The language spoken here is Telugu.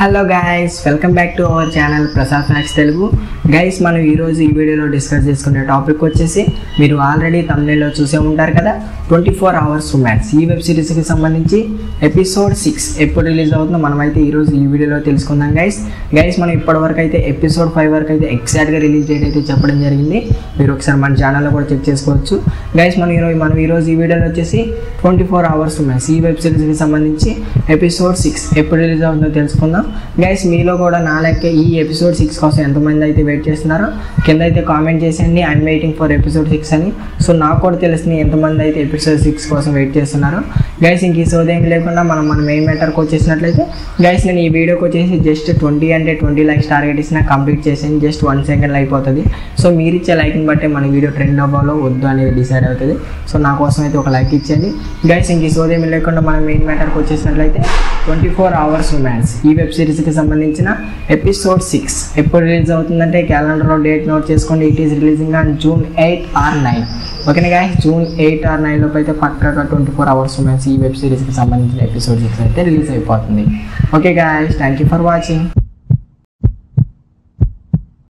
Hello guys, welcome back to our channel Prasad facts Telugu. Guys, మనం ఈరోజు ఈ వీడియోలో డిస్కస్ చేసుకునే టాపిక్ వచ్చేసి మీరు ఆల్రెడీ thumbnail లో చూసే ఉంటారు కదా, 24 Hours Romance ఈ వెబ్ సిరీస్కి సంబంధించి ఎపిసోడ్ 6 ఎప్పుడు రిలీజ్ అవుతుందో మనమైతే ఈరోజు ఈ వీడియోలో తెలుసుకుందాం. గైస్ మనం ఇప్పటివరకు అయితే ఎపిసోడ్ 5 వరకు అయితే ఎగ్జాక్ట్గా రిలీజ్ డేట్ అయితే చెప్పడం జరిగింది. మీరు ఒకసారి మన ఛానల్లో కూడా చెక్ చేసుకోవచ్చు. గైస్ మనం ఈరోజు ఈ వీడియోలో వచ్చేసి 24 Hours Romance ఈ వెబ్ సిరీస్కి సంబంధించి ఎపిసోడ్ 6 ఎప్పుడు రిలీజ్ అవుతుందో తెలుసుకుందాం. గైస్ మీలో కూడా నా లెక్క ఈ ఎపిసోడ్ 6 కోసం ఎంతమంది అయితే వెయిట్ చేస్తున్నారో కింద అయితే కామెంట్ చేసేయండి, ఐఎమ్ వెయిటింగ్ ఫర్ ఎపిసోడ్ 6 అని. సో నాకు కూడా తెలిసింది ఎంతమంది అయితే ఎపిసోడ్ 6 కోసం వెయిట్ చేస్తున్నారు. గైస్ ఇంక ఈ సోదేం లేకుండా మనం మెయిన్ మ్యాటర్కి వచ్చేసినట్లయితే, గైస్ నేను ఈ వీడియోకి వచ్చేసి జస్ట్ 20 లైక్స్ టార్గెట్ ఇచ్చిన కంప్లీట్ చేసేయండి. జస్ట్ 1 సెకండ్ అయిపోతుంది. సో మీరు ఇచ్చే లైక్ని బట్టే మన వీడియో ట్రెండ్ అవ్వాలో వద్దు అనేది డిసైడ్ అవుతుంది. సో నా కోసం అయితే ఒక లైక్ ఇచ్చేయండి. గైస్ ఇంక ఈ సోదేం లేకుండా మనం మెయిన్ మ్యాటర్కి వచ్చేసినట్లయితే 24 Hours Romance ఈ వెబ్ సిరీస్కి సంబంధించిన ఎపిసోడ్ 6 ఎప్పుడు రిలీజ్ అవుతుందంటే క్యాలెండర్లో డేట్ నోట్ చేసుకోండి. It is releasing on June 8 or 9. ఓకేనా గైస్, June 8 or 9 లోపు అయితే పక్కాగా 24 Hours Romance ఈ వెబ్ సిరీస్కి సంబంధించిన ఎపిసోడ్ 6 అయితే రిలీజ్ అయిపోతుంది. Okay guys, thank you for watching.